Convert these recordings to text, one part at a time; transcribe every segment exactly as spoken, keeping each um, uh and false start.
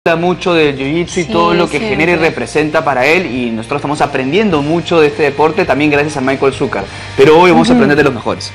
mucho del jiu-jitsu y sí, todo lo que sí, genera y representa para él, y nosotros estamos aprendiendo mucho de este deporte también gracias a Michael Zucker, pero hoy vamos uh-huh. a aprender de los mejores.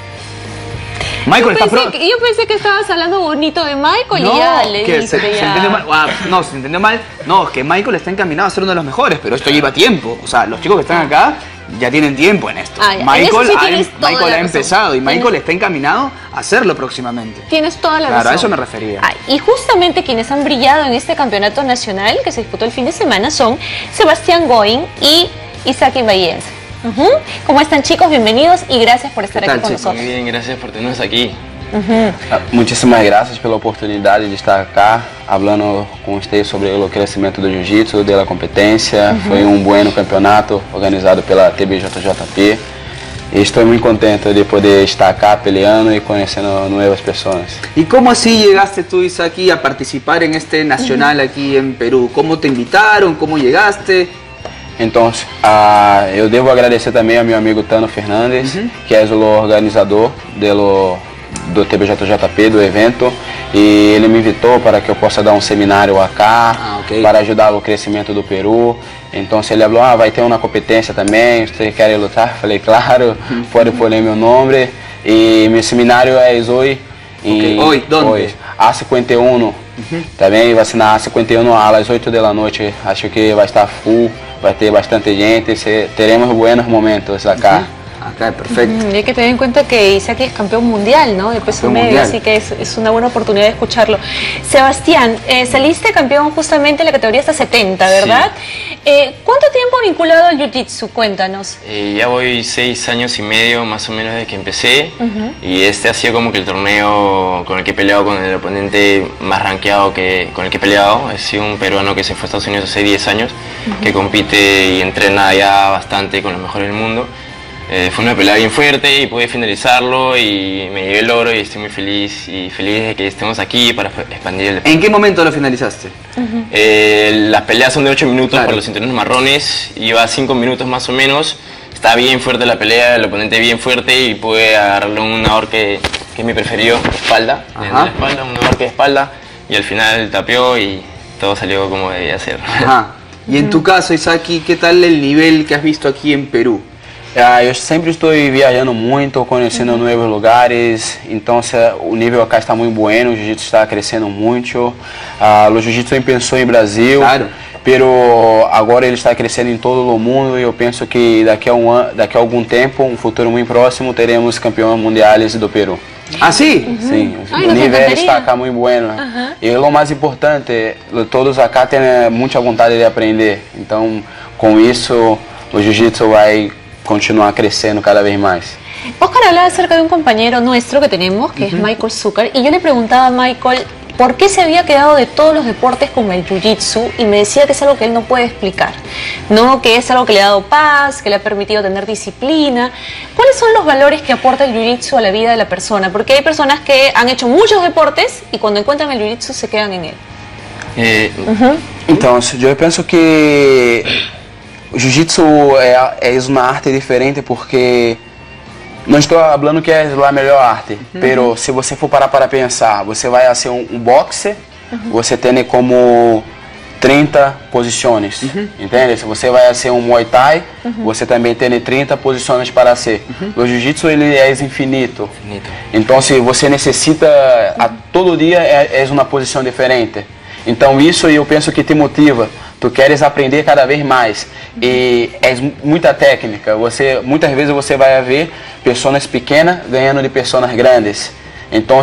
Michael yo está pensé, pro... que, yo pensé que estabas hablando bonito de Michael no, y ya le que diste se, ya. se entendió mal. Ah, no, se entendió mal. No, es que Michael está encaminado a ser uno de los mejores, pero esto lleva tiempo. O sea, los chicos que están acá ya tienen tiempo en esto. Ah, Michael sí ha, Michael ha empezado y Michael tienes... está encaminado a hacerlo próximamente. Tienes toda la claro, razón. Claro, a eso me refería. Ah, y justamente quienes han brillado en este campeonato nacional que se disputó el fin de semana son Sebastián Goin y Isaki Bayense. Uh-huh. ¿Cómo están, chicos? Bienvenidos y gracias por estar tal, aquí con chicos? nosotros. Muy bien, gracias por tenernos aquí. Uh-huh. Muchísimas gracias pela oportunidade de estar acá hablando com ustedes sobre o crescimento do jiu-jitsu, da competência. Uh-huh. Foi um bom campeonato organizado pela T B J J P e estou muito contente de poder estar acá peleando e conhecendo novas pessoas. ¿Y cómo así llegaste tú, Isaki, a participar en este nacional uh-huh. aquí en Perú? ¿Cómo te invitaron? ¿Cómo llegaste? Então, uh, eu devo agradecer também ao meu amigo Tano Fernandes, uh-huh. que é o organizador do, do T B J J P, do evento, e ele me invitou para que eu possa dar um seminário acá, ah, okay. para ajudar no crescimento do Peru. Então, ele falou, ah, vai ter uma competência também, você quer lutar? Falei, claro, uh-huh. pode pôr meu nome. E meu seminário é hoje. Okay. Hoy, ¿dónde? Hoje, A cinquenta e um, uh-huh. também vai ser na A cinquenta e um às oito da noite, acho que vai estar full. Va a ter bastante gente, se, tenemos buenos momentos acá. Uh-huh. Acá, perfecto. Mm, y hay que tener en cuenta que Isaki es campeón mundial, ¿no? De peso medio, así que es, es una buena oportunidad de escucharlo. Sebastián, eh, saliste campeón justamente en la categoría hasta setenta, ¿verdad? Sí. Eh, ¿Cuánto tiempo vinculado al jiu-jitsu? Cuéntanos. Eh, ya voy seis años y medio más o menos desde que empecé, uh-huh. y este ha sido como que el torneo con el que he peleado con el oponente más rankeado que, con el que he peleado. He sido un peruano que se fue a Estados Unidos hace diez años, uh-huh. que compite y entrena ya bastante con los mejores del mundo. Eh, fue una pelea bien fuerte y pude finalizarlo y me llevé el oro y estoy muy feliz y feliz de que estemos aquí para expandir el deporte. ¿En qué momento lo finalizaste? Uh-huh. eh, las peleas son de ocho minutos claro. para los cinturones marrones, iba cinco minutos más o menos, estaba bien fuerte la pelea, el oponente bien fuerte y pude agarrarle un ahorque que, que es mi preferido, espalda, de la espalda, un ahorque de espalda y al final tapeó y todo salió como debía ser. Ajá. Y en tu caso, Isaki, ¿qué tal el nivel que has visto aquí en Perú? Ah, eu sempre estou viajando muito, conhecendo uhum. novos lugares, então o nível acá está muito bueno, o jiu-jitsu está crescendo muito. Ah, o jiu-jitsu pensou em Brasil, claro. pero agora ele está crescendo em todo o mundo e eu penso que daqui a, um an daqui a algum tempo, um futuro muito próximo, teremos campeões mundiais do Peru. Ah, sim? Uhum. Sim, Ai, o nível está acá muito bueno. Uhum. E o mais importante, todos acá têm muita vontade de aprender, então com isso o jiu-jitsu vai continuar creciendo cada vez más. Oscar hablaba acerca de un compañero nuestro que tenemos, que uh-huh. es Michael Zucker, y yo le preguntaba a Michael por qué se había quedado de todos los deportes como el jiu-jitsu, y me decía que es algo que él no puede explicar, no, que es algo que le ha dado paz, que le ha permitido tener disciplina. ¿Cuáles son los valores que aporta el jiu-jitsu a la vida de la persona? Porque hay personas que han hecho muchos deportes y cuando encuentran el jiu-jitsu se quedan en él. Eh, uh-huh. Então, eu penso que o jiu-jitsu é, é uma arte diferente porque não estou falando que é a melhor arte, uhum. pero se você for parar para pensar, você vai ser um, um boxe, uhum. você tem como trinta posições, uhum. entende? Se você vai ser um Muay Thai, uhum. você também tem trinta posições para ser. Uhum. O jiu-jitsu ele é infinito. infinito, então se você necessita, uhum. a, todo dia é, é uma posição diferente. Então isso eu penso que te motiva. Tu queres aprender cada vez mais e é muita técnica. Você muitas vezes você vai ver pessoas pequenas ganhando de pessoas grandes. Então,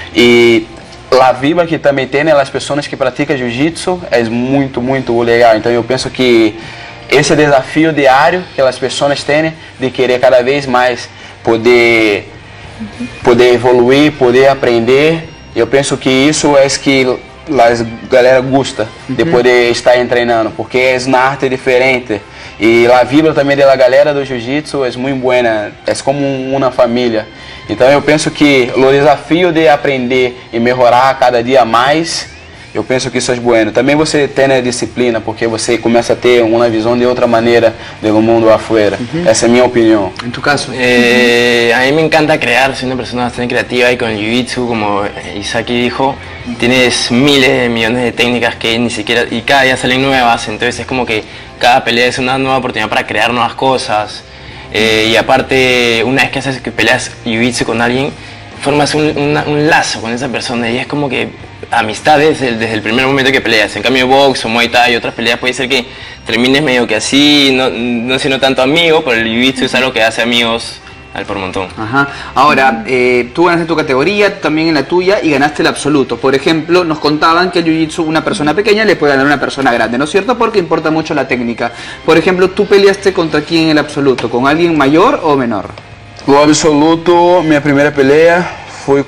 e lá viva que também tem as pessoas que praticam jiu-jitsu é muito muito legal. Então eu penso que esse desafio diário que as pessoas têm de querer cada vez mais poder poder evoluir, poder aprender. Eu penso que isso é que a galera gosta de poder estar treinando, porque é uma arte diferente e a vibra também da galera do jiu-jitsu é muito boa, é como uma família. Então eu penso que o desafio de aprender e melhorar cada dia mais eu penso que isso é bueno. Também você tem a disciplina, porque você começa a ter uma visão de outra maneira do mundo afuera. Uh-huh. Essa é a minha opinião. En tu caso? Eh, a mí me encanta crear, soy una persona bastante creativa y con el Jiu-Jitsu, como Isaki dijo, tienes miles de millones de técnicas que ni siquiera, y cada día salen nuevas, entonces es como que cada pelea es una nueva oportunidad para crear nuevas cosas. Eh, y aparte, una vez que haces que peleas Jiu-Jitsu con alguien, formas un, una, un lazo con esa persona y es como que amistad desde el, desde el primer momento que peleas. En cambio, box o Muay Thai y otras peleas puede ser que termines medio que así, no, no siendo tanto amigo, pero el Jiu-Jitsu es algo que hace amigos al por montón. Ajá. Ahora, eh, tú ganaste tu categoría, tú también en la tuya, y ganaste el absoluto. Por ejemplo, nos contaban que el Jiu-Jitsu, una persona pequeña le puede ganar a una persona grande, ¿no es cierto? Porque importa mucho la técnica. Por ejemplo, ¿tú peleaste contra quién en el absoluto? ¿Con alguien mayor o menor? No absoluto, minha primeira pelea foi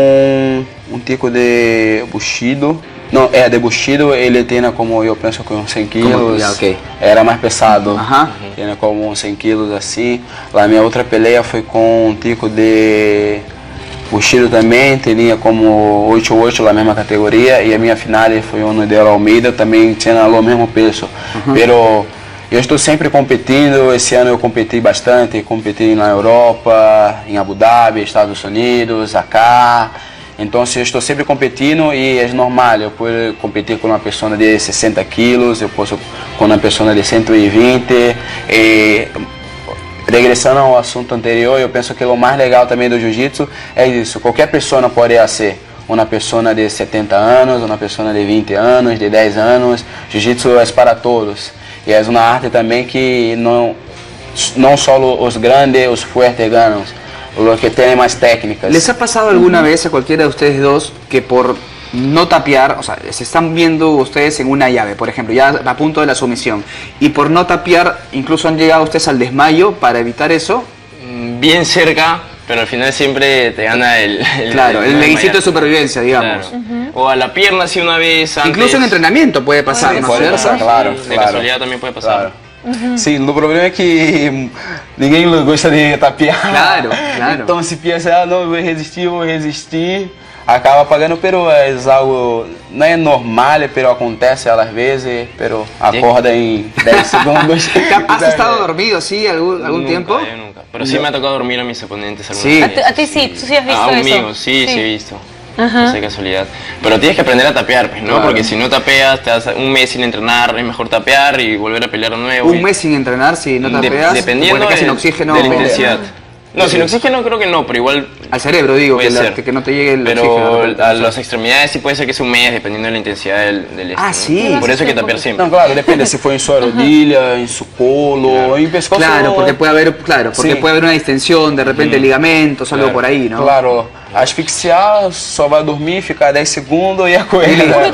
com um tico de Bushido. Não, é de Bushido, ele tem como, eu penso, com cem quilos, ah, okay. Era mais pesado, uh-huh. Tem como cem quilos assim. Lá minha outra peleia foi com um tico de Bushido também, tinha como oito oito na mesma categoria, e a minha final foi um de Almeida, também tinha o mesmo peso. Uh-huh. Pero eu estou sempre competindo, esse ano eu competi bastante, competi na Europa, em Abu Dhabi, Estados Unidos, acá. Então eu estou sempre competindo e é normal, eu posso competir com uma pessoa de sessenta quilos, eu posso com uma pessoa de cento e vinte. E, regressando ao assunto anterior, eu penso que o mais legal também do Jiu-Jitsu é isso, qualquer pessoa pode ser. Uma pessoa de setenta anos, uma pessoa de vinte anos, de dez anos. Jiu-Jitsu é para todos. E é uma arte também que não, não só os grandes, os fuertes ganam. Los que tienen más técnicas. ¿Les ha pasado alguna vez a cualquiera de ustedes dos que por no tapear, o sea, se están viendo ustedes en una llave, por ejemplo, ya a punto de la sumisión, y por no tapear incluso han llegado ustedes al desmayo para evitar eso? Bien cerca, pero al final siempre te gana el... el claro, el, el leguicito de supervivencia, digamos. Claro. Uh-huh. O a la pierna si una vez antes. Incluso en entrenamiento puede pasar, sí, ¿no? Puede pasar, claro, de claro. casualidad también puede pasar. Claro. Uhum. Sim, o problema é que ninguém gosta de tapear. Claro, claro. Então se pensa, ah, não, eu vou resistir, vou resistir, acaba pagando, pero é algo, não é normal, pero acontece às vezes, pero acorda em dez segundos. ¿Has estado dormido así algún, algún nunca, tiempo? Yo nunca, pero sí me ha tocado dormir a mis oponentes alguna sí. vez. ¿A, a ti sí? ¿Tú sí has visto a un eso? amigo, sí, sí, sí he visto. Ajá. No sé casualidad. Pero tienes que aprender a tapear, pues, ¿no? Claro. Porque si no tapeas, te das un mes sin entrenar, es mejor tapear y volver a pelear de nuevo. Un mes sin entrenar, si no tapeas, de, dependiendo de, sin oxígeno, de la intensidad. No, sin oxígeno creo que no, pero igual... Al cerebro, digo, que, la, que no te llegue el pero oxígeno. Pero a las extremidades sí puede ser que sea un mes, dependiendo de la intensidad del, del Ah, este, sí. ¿no? Por eso hay que tapear siempre. No, claro, depende si fue en su rodilla, en su colo, claro. En pescozo. Claro, porque puede haber, claro, porque sí. puede haber una distensión, de repente mm. ligamentos, claro. algo por ahí, ¿no? Claro, asfixiar, só vai dormir, ficar dez segundos y acuerda.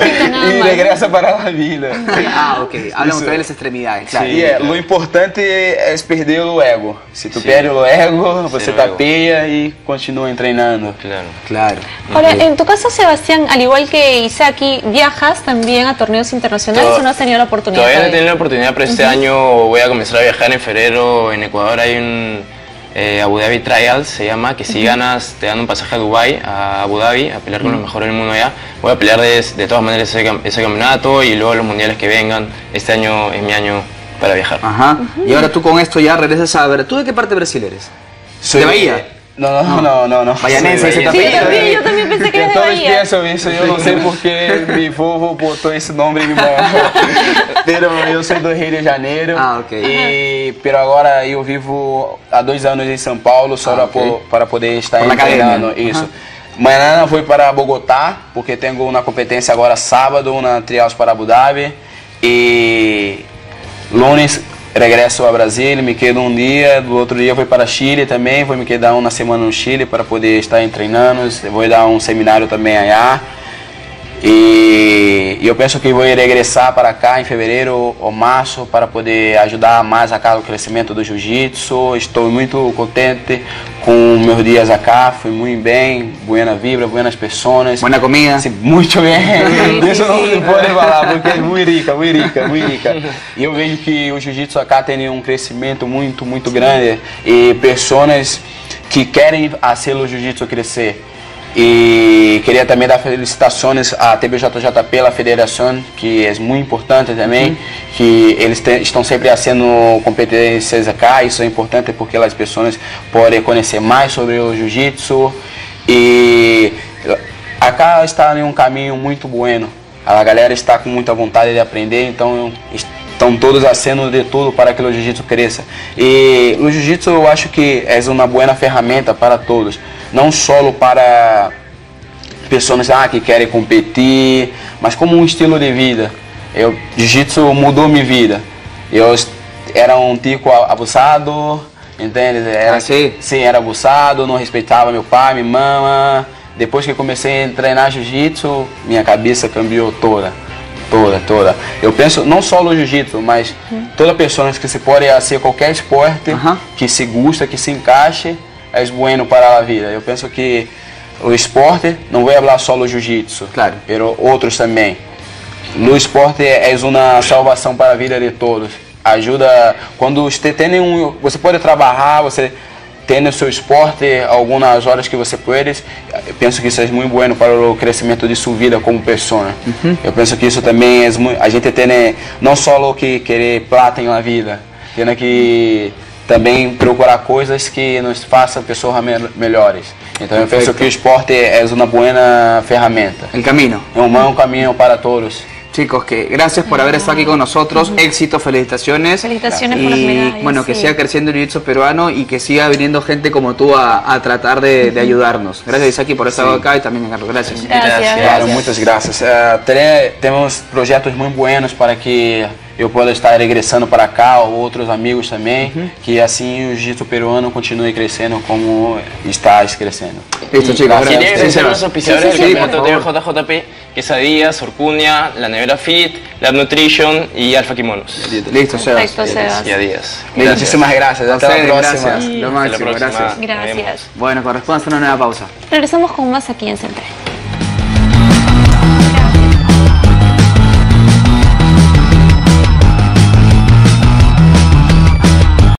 Y regresa para la vida. Ah, ok. Hablamos de las extremidades. Claro. Sí, é, lo importante é perder o ego. Se tu sí. perde o ego, você tapeia y continúa entrenando. Claro, claro. Ahora, en tu caso, Sebastián, al igual que Isaki, ¿viajas también a torneos internacionales Todo, o no has tenido la oportunidad? Todavía no he tenido la oportunidad, pero este uh-huh. año voy a comenzar a viajar en febrero. En Ecuador hay un eh, Abu Dhabi Trials, se llama, que si uh-huh. ganas te dan un pasaje a Dubái, a Abu Dhabi, a pelear uh-huh. con los mejores del mundo allá. Voy a pelear de, de todas maneras ese, ese campeonato y luego los mundiales que vengan. Este año es mi año para viajar. Ajá. Uh-huh. Y ahora tú con esto ya regresas a ver. ¿Tú de qué parte de Brasil eres? Soy ¿De Bahía? No, no, no, no, no. Bahianense, sí, también, también, yo también pensé que era de Bahía. Todos piensan eso, yo no sé por qué mi vovô botou esse nome em mim. Pero eu sou do Rio de Janeiro. Ah, ok. E, pero agora eu vivo há dois anos em São Paulo, só ah, okay. por, para poder estar por treinando. Isso. Uh-huh. Amanhã vou para Bogotá, porque tenho uma competência agora sábado, na Trials para Abu Dhabi. E lunes regresso a Brasília, me quedo um dia, do outro dia vou para Chile também, vou me quedar uma semana no Chile para poder estar treinando, vou dar um seminário também allá. E eu penso que vou regressar para cá em fevereiro ou março para poder ajudar mais a cá o crescimento do jiu-jitsu. Estou muito contente com meus dias acá, fui muito bem, buena vibra, buenas pessoas. Buena comida. Sim, muito bem. Isso não se pode falar porque é muito rica, muito rica, muito rica. E eu vejo que o jiu-jitsu acá tem um crescimento muito, muito grande e pessoas que querem fazer o jiu-jitsu crescer. E queria também dar felicitações à T B J J P, a federação, que é muito importante também, uhum. que eles te, estão sempre fazendo competências acá, isso é importante porque as pessoas podem conhecer mais sobre o jiu-jitsu. E acá está em um caminho muito bueno, a galera está com muita vontade de aprender, então estão todos fazendo de tudo para que o jiu-jitsu cresça. E o jiu-jitsu eu acho que é uma boa ferramenta para todos, não só para pessoas ah, que querem competir, mas como um estilo de vida. O jiu-jitsu mudou minha vida. Eu era um tico abusado, entende? Era, ah, sim? Sim, era abusado, não respeitava meu pai, minha mãe. Depois que eu comecei a treinar jiu-jitsu, minha cabeça cambiou toda. Toda, toda. Eu penso não só no jiu-jitsu, mas uhum. toda pessoa que se pode fazer qualquer esporte uhum. que se gusta, que se encaixe, é bueno para a vida. Eu penso que o esporte, não vou falar só do jiu-jitsu, claro, mas outros também. No esporte é uma salvação para a vida de todos. Ajuda, quando você tem um, você pode trabalhar, você tem no seu esporte algumas horas que você pode, eu penso que isso é muito bueno para o crescimento de sua vida como pessoa. Uhum. Eu penso que isso também é muito, a gente tem não só o que querer plata em uma vida, tem que também procurar coisas que nos façam pessoas melhores. Então eu penso que o esporte é uma boa ferramenta. El camino. É um bom caminho para todos. Chicos, que gracias por haber estado aquí con nosotros, uh-huh. éxito, felicitaciones. Felicitaciones y, por las medallas. Bueno, que sí. siga creciendo el jiu-jitsu peruano y que siga viniendo gente como tú a, a tratar de, uh-huh. de ayudarnos. Gracias, Isaki, por estar sí. acá y también, Carlos. Gracias. Gracias. Claro, gracias. muchas gracias. Uh, tem, temos projetos muito buenos para que eu possa estar regressando para cá, ou outros amigos também, uhum. que assim o jiu-jitsu peruano continue crescendo como está crescendo. Listo, chicos. Quería agradecer a los auspiciadores del campeonato de J J P, Quesadillas, Orcunia, La Nevera Fit, Lab Nutrition y Alfa Kimonos. Listo, Sebas. Perfecto, Sebas. Y adiós. Muchísimas gracias. Hasta la próxima. Gracias. Lo máximo, gracias. Gracias. Bueno, corresponde hacer una nueva pausa. Regresamos con más aquí en Central.